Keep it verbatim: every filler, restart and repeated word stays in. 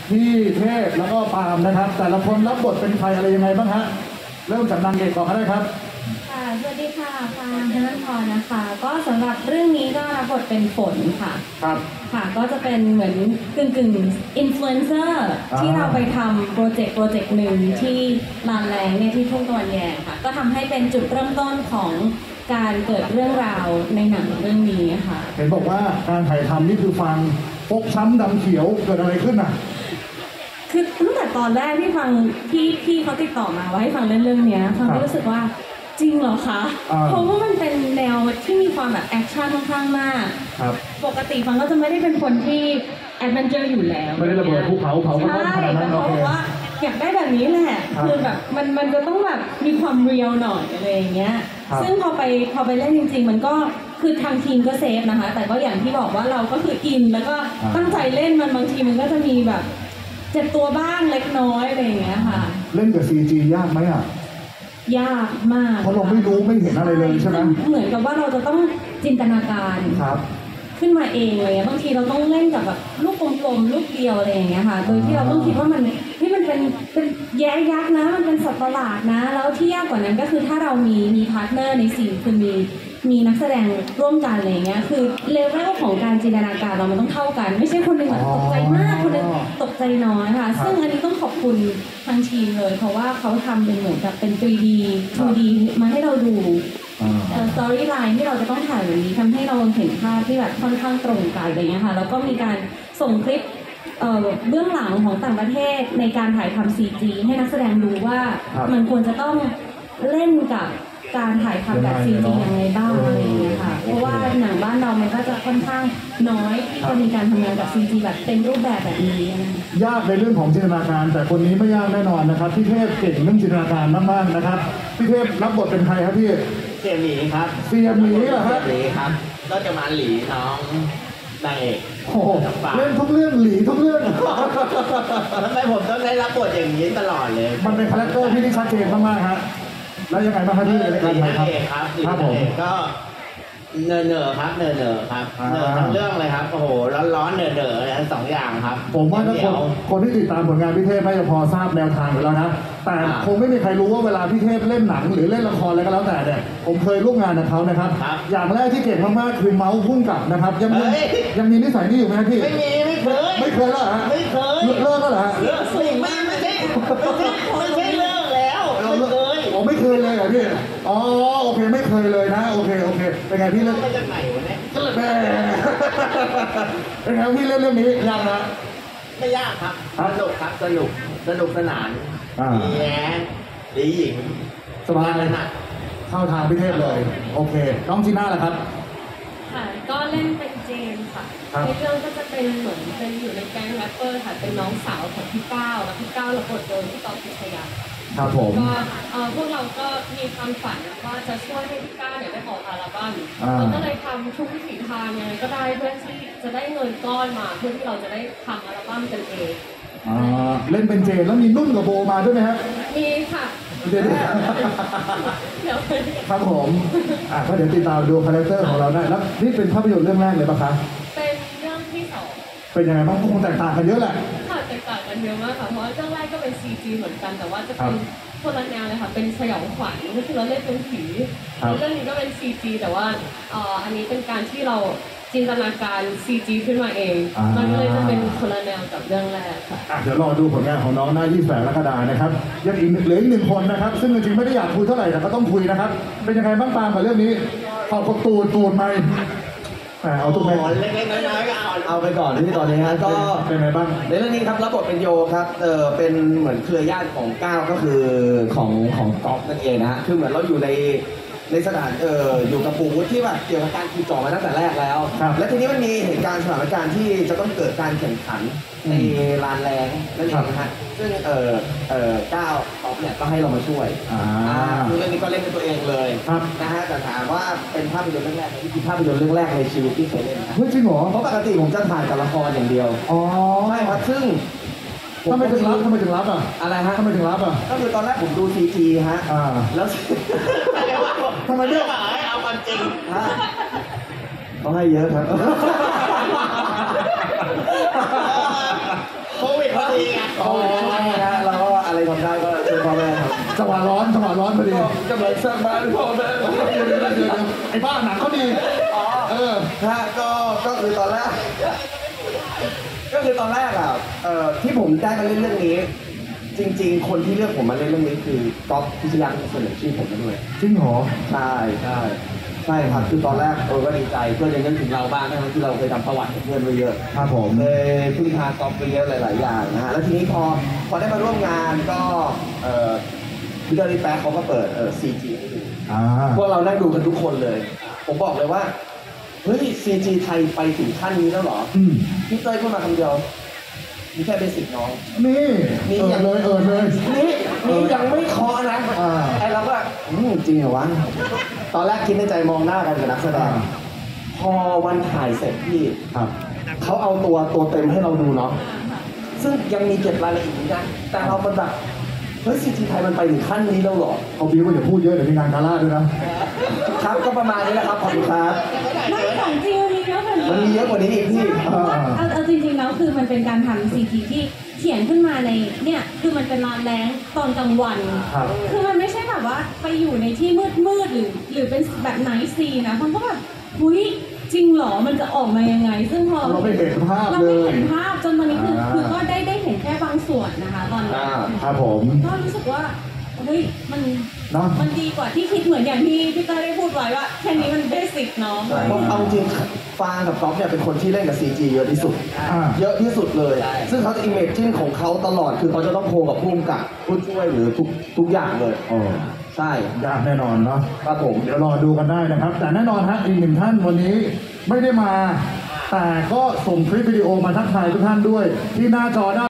พี่เทพแล้วก็ปาล์มนะครับแต่ละคนรับบทเป็นใครอะไรยังไงบ้างฮะเริ่มจากนางเอกก่อนก็ได้ครับค่ะสวัสดีค่ะปาล์มธนันทรนะคะก็สำหรับเรื่องนี้ก็รับบทเป็นฝนค่ะครับค่ะก็จะเป็นเหมือนกึ่งกึ่งอินฟลูเอนเซอร์ที่เราไปทำโปรเจกต์โปรเจกต์หนึ่งที่ลานแรงเนี่ยที่ทุ่งตะวันแยงค่ะก็ทำให้เป็นจุดเริ่มต้นของการเกิดเรื่องราวในหนังเรื่องนี้ค่ะเห็นบอกว่าการถ่ายทำนี่คือฟังฟกช้ำดำเขียวเกิดอะไรขึ้นอ่ะคือตั้งแต่ตอนแรกที่ฟังพี่พี่เขาติดต่อมาว่าให้ฟังเรื่องเรื่องนี้ฟังก็รู้สึกว่าจริงเหรอคะเพราะว่ามันเป็นแนวที่มีความแบบแอคชั่นค่อนข้างมากปกติฟังก็จะไม่ได้เป็นคนที่แอดเวนเจอร์อยู่แล้วไม่ได้ระเบิดภูเขาเผากระท่อมขนาดนั้นเขาบอกว่าอยากได้แบบนี้แหละคือแบบมันมันจะต้องแบบมีความเรียลหน่อยอะไรอย่างเงี้ยซึ่งพอไปพอไปเล่นจริงๆมันก็คือทางทีมก็เซฟนะคะแต่ก็อย่างที่บอกว่าเราก็คืออินแล้วก็ตั้งใจเล่นมันบางทีมันก็จะมีแบบเจ็บตัวบ้างเล็กน้อยอะไรอย่างเงี้ยค่ะเล่นกับ ซี จี ยากไหมอ่ะยากมากเพราะเราไม่รู้ไม่เห็นอะไรเลยใช่ไหมเหมือนกับว่าเราจะต้องจินตนาการขึ้นมาเองเลยบางทีเราต้องเล่นกับแบบลูกกลมๆลูกเดียวอะไรอย่างเงี้ยค่ะโดยที่เราต้องคิดว่ามันนี่มันเป็นเป็นแย้ยักษ์นะมันเป็นสัตว์ประหลาดนะแล้วที่ยากกว่านั้นก็คือถ้าเรามีมีพาร์ทเนอร์ในซีนคือมีมีนักแสดงร่วมกันอะไรเงี้ยคือเลเวลของการจินตนาการเรามันต้องเท่ากันไม่ใช่คนหนึ่งตกใจมากคนหนึ่งตกใจน้อยค่ะซึ่งอันนี้ต้องขอบคุณทางทีมเลยเพราะว่าเขาทำเป็นเหมือนกับเป็น ทรี ดี ทู ดี มาให้เราดูสตอรี่ไลน์ที่เราจะต้องถ่ายแบบนี้ทำให้เราเห็นภาพที่แบบค่อนข้างตรงกันอะไรเงี้ยค่ะแล้วก็มีการส่งคลิปเบื้องหลังของต่างประเทศในการถ่ายทำ ซี จี ให้นักแสดงรู้ว่ามันควรจะต้องเล่นกับการถ่ายทำแบบ ซี จี ยังไงบ้างอะไรอย่างเงี้ยค่ะเพราะว่าหนังบ้านเรามันก็จะค่อนข้างน้อยที่จะมีการทำงานกับ ซี จี แบบเต็มรูปแบบแบบนี้ยากในเรื่องของจินตนาการแต่คนนี้ไม่ยากแน่นอนนะครับพี่เทพเก่งเรื่องจินตนาการมากๆนะครับพี่เทพรับบทเป็นใครครับพี่เสี่ยหลีครับเสี่ยหลีเหรอครับเสี่ยหลีครับก็จะมาหลีน้องนางเอกโอ้เล่นทุกเรื่องหลีทุกเรื่องทำไมผมต้องได้รับบทอย่างนี้ตลอดเลยมันเป็นคาแรคเตอร์ที่ชัดเจนมากๆฮะแล้วยังไงบ้างครับพี่ในการถ่ายทำครับครับผมก็เนอเนอครับเนอเนอครับเนอทั้งเรื่องเลยครับโอ้โหร้อนร้อนเนอเนอทั้งสองอย่างครับผมว่าถ้าคนคนที่ติดตามผลงานพี่เทพน่าจะพอทราบแนวทางอยู่แล้วนะแต่คงไม่มีใครรู้ว่าเวลาพี่เทพเล่นหนังหรือเล่นละครอะไรก็แล้วแต่เนี่ยผมเคยร่วมงานกับเขานะครับอย่างแรกที่เก่งมากๆคือเมาส์พุ่งกลับนะครับยังมียังมีนิสัยนี้อยู่ไหมพี่ไม่มีไม่เคยไม่เคยแล้วฮะไม่เคยเลิกแล้วเหรอเลิกไม่ไม่ไม่ใช่ไม่ใช่เลิกแล้วไม่เคยผมไม่เคยเลยเหรอพี่อ๋อโอเคไม่เคยเลยนะโอเคโอเคเป็นไงพี่เล่นมาจากไหนวะเนี่ยแม่เป็นไงพี่เล่นเรื่องนี้ยากนะไม่ยากครับสนุกครับสนุกสนุกสนานดีแย้ดีหญิงสบายเลยนะเข้าทางพี่เทพเลยโอเคน้องจีน่าล่ะครับค่ะก็เล่นเป็นเจนค่ะในเรื่องก็จะเป็นเหมือนเป็นอยู่ในแก๊งแรปเปอร์ค่ะเป็นน้องสาวของพี่ก้าวแล้วพี่ก้าวรับบทโดยพี่ต๊อบพิชยาครับผมก็พวกเราก็มีความฝันว่าจะช่วยให้พี่ก้าวเนี่ยได้ออกอัลบั้มเราก็เลยทำทุกวิถีทางยังไงก็ได้เพื่อที่จะได้เงินก้อนมาเพื่อที่เราจะได้ทำอัลบั้มกันเองเล่นเป็นเจนแล้วมีนุ่นกับโบมาด้วยไหมครับมีค่ะเดี๋ยวครับผมอ่ะก็เดี๋ยวติดตามดูคาแรคเตอร์ของเราได้แล้วนี่เป็นภาพยนตร์เรื่องแรกเลยปะคะเป็นเรื่องที่สองเป็นยังไงบ้างคงแตกต่างกันเยอะแหละค่ะแตกต่างกันเยอะมากค่ะเพราะเรื่องแรกก็เป็น ซี จี เหมือนกันแต่ว่าจะเป็นคนละแนวเลยค่ะเป็นสยองขวัญก็คือเราเล่นเป็นผีเรื่องนี้ก็เป็น ซี จี แต่ว่าอันนี้เป็นการที่เราจินตนาการ ซี จี ขึ้นมาเองมันก็เลยจะเป็นคนละแนวกับเรื่องแรกค่ะเดี๋ยวรอดูผลงานของน้องหน้ายี่สิบแปดกรกฎาคมนะครับยังอีกเหลืออีกหนึ่งคนนะครับซึ่งจริงๆไม่ได้อยากคุยเท่าไหร่แต่ก็ต้องคุยนะครับเป็นยังไงบ้างปามกับเรื่องนี้ขอบตูนตูนไหมเอาตูนไหมเล็กๆน้อยๆก็เอาเอาไปก่อนที่ตอนนี้ฮะก็เป็นไงบ้างในเรื่องนี้ครับรับบทเป็นโยครับเออเป็นเหมือนเครือญาติของก้าวก็คือของของก๊อฟนั่นเองนะฮะคือเหมือนเราอยู่ในในสถานเอออยู่กับปู่วุฒิที่แบบเกี่ยวกับการขุดเจาะมาตั้งแต่แรกแล้วและทีนี้มันมีเหตุการณ์สถานการณ์ที่จะต้องเกิดการแข่งขันในลานแรงนั่นเองนะฮะซึ่งเออเออก้าวก๊อฟเนี่ยก็ให้เรามาช่วยอ่าคือเรื่องนี้ก็เล่นเป็นตัวเองเลยนะฮะแต่ถามว่าเป็นภาพยนตร์เรื่องแรกนี่คือภาพยนตร์เรื่องแรกในชีวิตที่เคยเล่นนะเฮ้ยจริงเหรอเพราะปกติผมจะถ่ายแต่ละครอย่างเดียวอ๋อใช่ครับซึ่งทำไมถึงรับทำไมถึงรับอ่ะอะไรฮะทำไมถึงรับอ่ะก็คือตอนแรกผมดู ซี จี ฮะแล้วทำไมเนี่ยเอาความจริงเขาให้เยอะครับโควิดพอดีโควิดช่วงนี้นะเราก็อะไรทำได้ก็ช่วยพ่อแม่ครับจังหวะร้อนจังหวะร้อนพอดีกำลังสร้างบ้านให้พ่อแม่เดี๋ยวเดี๋ยวเดี๋ยวไอ้บ้าหนังเขาดีเออฮะก็ก็คือตอนแรก ก็คือตอนแรกอ่ะเอ่อที่ผมได้มาเล่นเรื่องนี้ จริง ๆ คนที่เลือกผมมาเล่นเรื่องนี้คือก๊อฟพิชยาเสนอชื่อผมมาด้วยจริงเหรอใช่ใช่ใช่ครับคือตอนแรกเออก็ดีใจเพื่อนยังนึกถึงเราบ้างนะที่เราเคยทำประวัติกับเพื่อนไว้เยอะครับผมเลยพึ่งพาก๊อฟไปเยอะหลาย ๆ อย่างนะฮะแล้วทีนี้พอพอได้มาร่วมงานก็เอ่อวิลเลอรี่แป๊กเขาก็เปิดเอ่อซีจีให้ดูอ่าพวกเรานั่งดูกันทุกคนเลย ผมบอกเลยว่าเฮ้ยซีจีไทยไปถึงขั้นนี้แล้วเหรออืมพี่เต้ยพูดมาคำเดียวมีแค่เบสิกน้องนี่เออเลยเออเลยนี่นี่ยังไม่เคาะนะอ่าไอ้เราก็อืมจริงเหรอวะ ตอนแรกคิดในใจมองหน้ากันกับนักแสดง พอวันถ่ายเสร็จพี่ครับเขาเอาตัวตัวเต็มให้เราดูเนาะ ซึ่งยังมีเก็บรายละเอียดนะ แต่เรามันแบบเฮ้ยซีจีไทยมันไปถึงขั้นนี้แล้วเหรอเขาบีว่าอย่าพูดเยอะเดี๋ยวมีงานกาล่าด้วยนะครับก็ประมาณนี้แหละครับ ขอบคุณครับไม่ของจริงมันมีเยอะกว่านี้มันมีเยอะกว่านี้อีกพี่เพราะว่าเอาเอาจริงๆแล้วคือมันเป็นการทำซีจีที่เขียนขึ้นมาในเนี่ยคือมันเป็นลานแรงตอนกลางวันครับคือมันไม่ใช่แบบว่าไปอยู่ในที่มืดมืดๆหรือ หรือเป็นแบบไนท์ซีนะคนก็แบบหุยจริงเหรอมันจะออกมายังไง ซึ่งพอเราไม่เห็นภาพเราเลไม่ยเห็นภาพจนตอนนี้คืออ่าคือก็ได้ได้เห็นแค่บางส่วนนะคะ ตอนนี้อ่าครับผมก็รู้สึกว่าเฮ้ยมันเนาะมันดีกว่าที่คิดเหมือนอย่างที่พี่เต้ยได้พูดไว้ว่าแค่นี้มันเบสิกเนาะเพราะเอาจริงฟางกับก๊อฟเนี่ยเป็นคนที่เล่นกับซีจีเยอะที่สุดอ่าเยอะที่สุดเลย ซึ่งเขาจะอิมเมจจิ้นของเขาตลอด คือเขาจะต้องโคกับพุ่มกับผู้ช่วยหรือทุกทุกอย่างเลยโอ้ใช่ยากแน่นอนเนาะครับผมเดี๋ยวรอดูกันได้นะครับ แต่แน่นอนฮะอีกหนึ่งท่านวันนี้ไม่ได้มา แต่ก็ส่งคลิปวิดีโอมาทักทายทุกท่านด้วย ที่หน้าจอด้าน